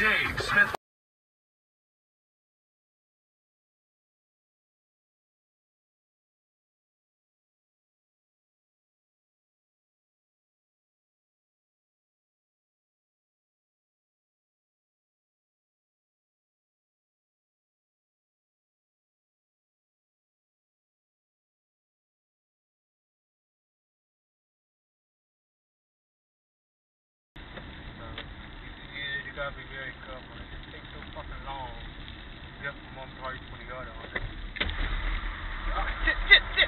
Dave Smith. You gotta be very careful. It takes so fucking long just from one place to the other. Oh, shit!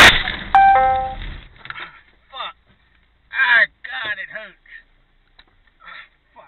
Fuck! Ah, God, it hurts. Fuck.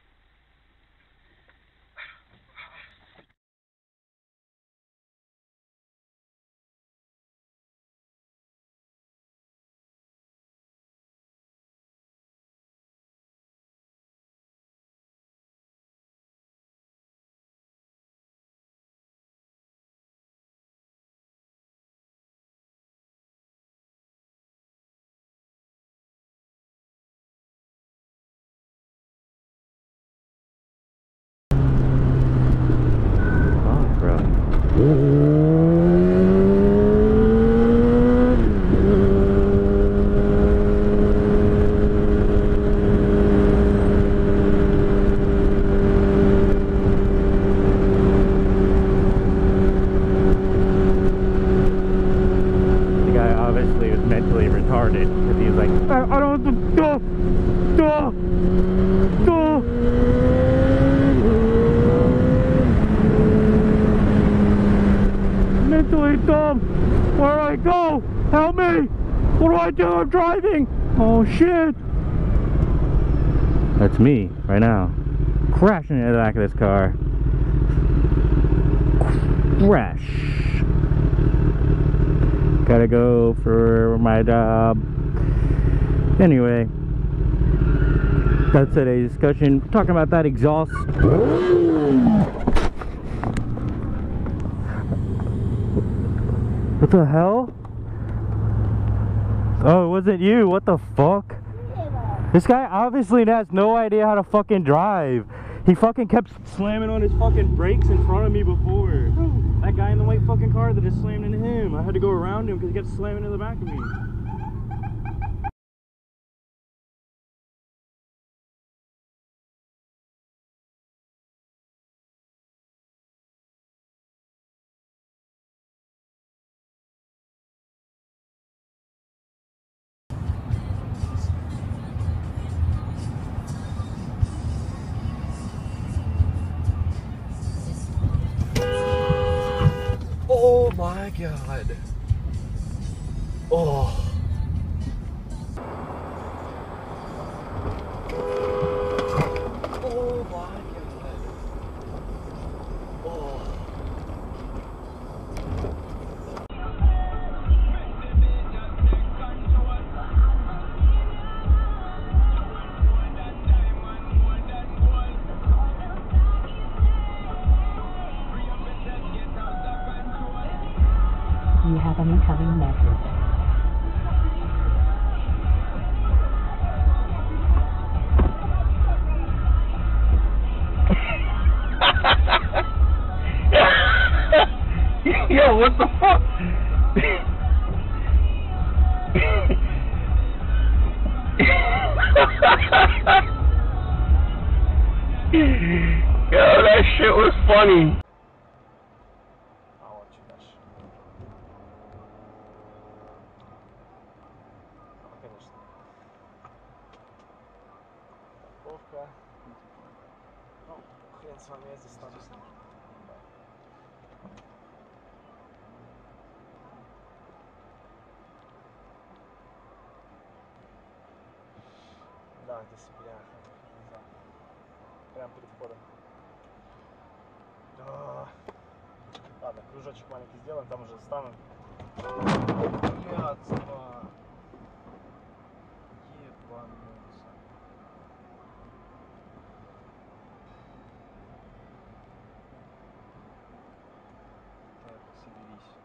Mentally retarded because he's like, I don't have to go. Mentally dumb. Where do I go? Help me! What do I do? I'm driving. Oh shit! That's me right now, crashing into the back of this car. Crash. Gotta go for my job. Anyway, that's today's discussion. Talking about that exhaust. What the hell? Oh, it wasn't you. What the fuck? This guy obviously has no idea how to fucking drive. He fucking kept slamming on his fucking brakes in front of me before. That guy in the white fucking car that just slammed into him. I had to go around him because he kept slamming into the back of me. Oh my God. Oh. Oh my God. Oh. You have an incoming message. Yo, what the fuck? Yo, that shit was funny. Ну, хрен с вами, я здесь останусь. Да, здесь, бля, прям перед входом. Ладно, кружочек маленький сделаем, там уже стану. Блядство. Ебанулся. Так, соберись.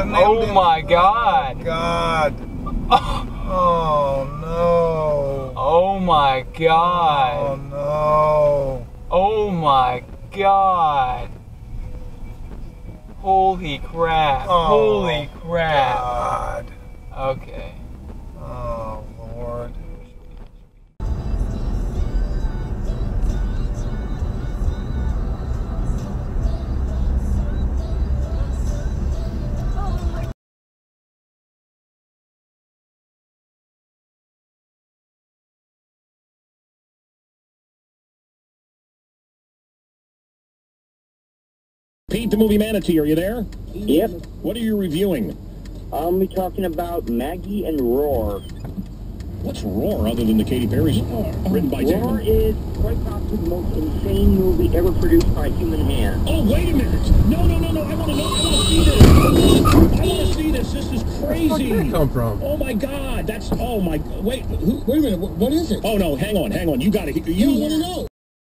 nailed him. Oh my god. Oh God. Oh no. Oh my god. Oh no. Oh my god. Holy crap. Oh, Holy crap. God. Okay. Oh Lord. Pete, the movie Manatee, are you there? Yep. What are you reviewing? We're talking about Maggie and Roar. What's Roar other than the Katy Perry song? Written by Roar Jackman? is quite possibly the most insane movie ever produced by human hand. Oh, wait a minute! No, I want to know. I want to see this. I want to see this. This is crazy. Where did that come from? Oh my God! That's wait. Wait a minute. What is it? Oh no! Hang on. You got to. You want to know?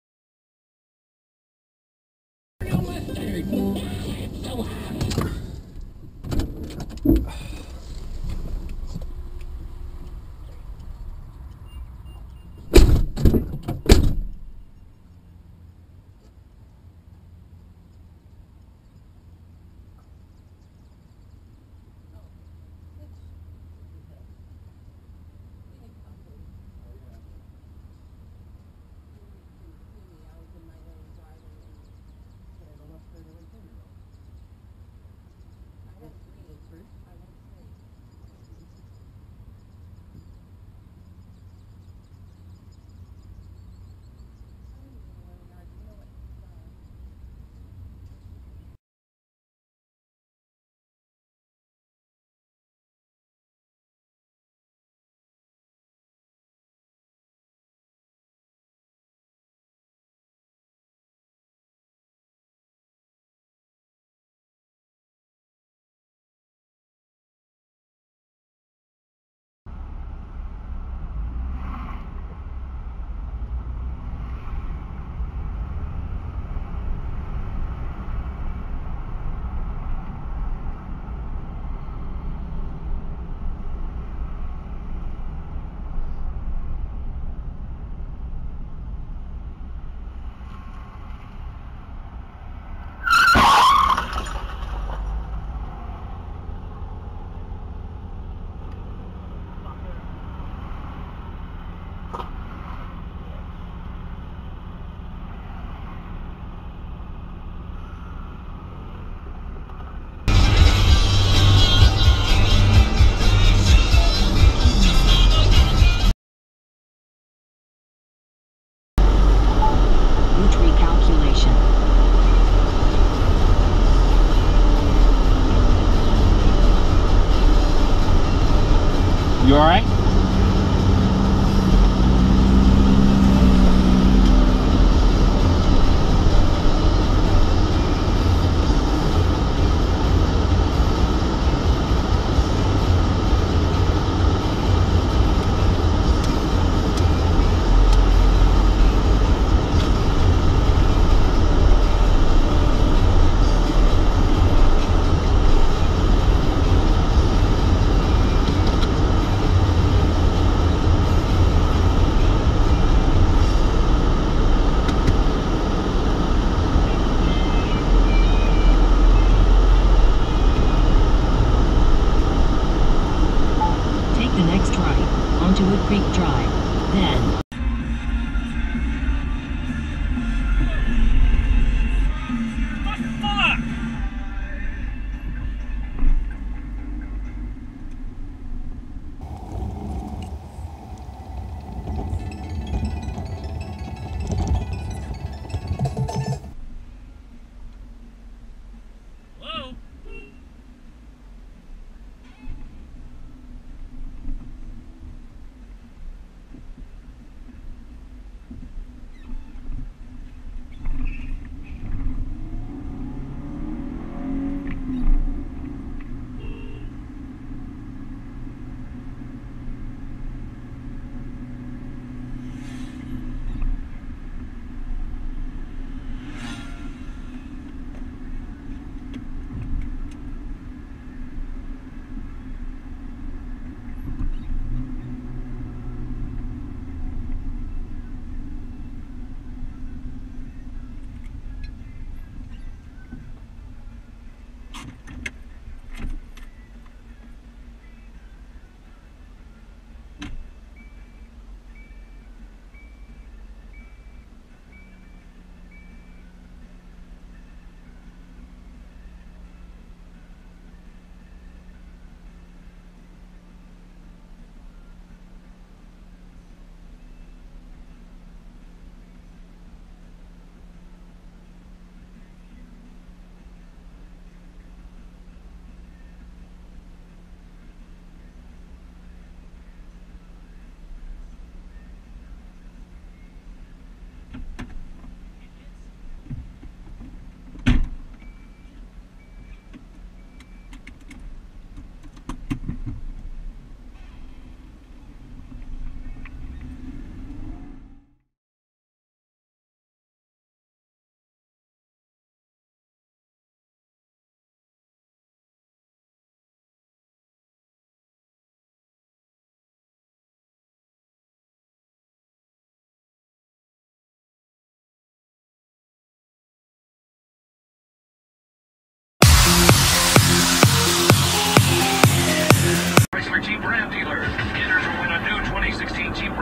Route recalculation. You alright?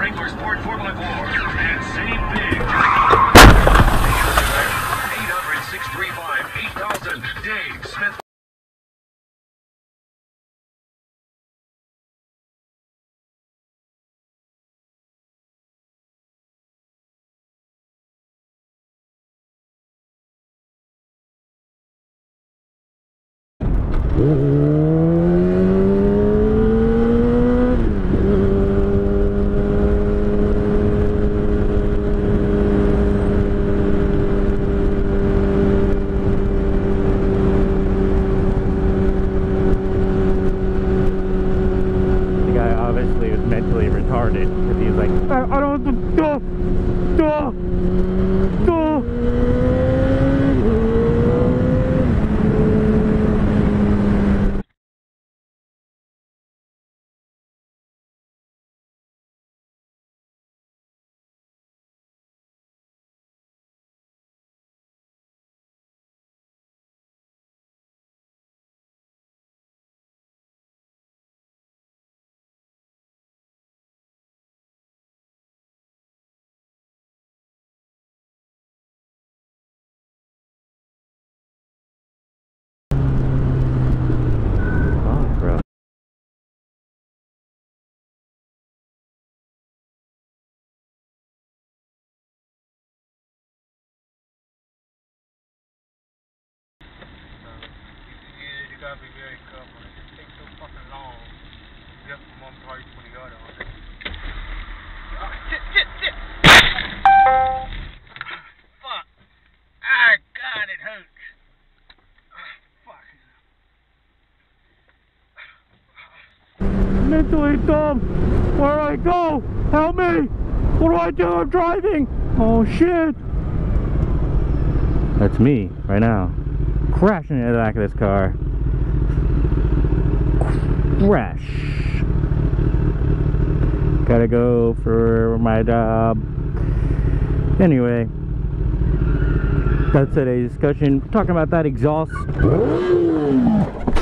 Wrangler Sport 4x4 and save big. 800-635-8000. Dave Smith. The guy obviously was mentally retarded because he's like, I don't want Fuck, bro. You gotta be very careful. It just takes so fucking long. Just from one party to the other. Oh, shit! Fuck. Ah, God, it hurts. Fuck. Mentally dumb. Where do I go? Help me! What do I do? I'm driving. Oh shit! That's me right now, crashing into the back of this car. Crash. Gotta go for my job. Anyway, that's today's discussion. Talking about that exhaust.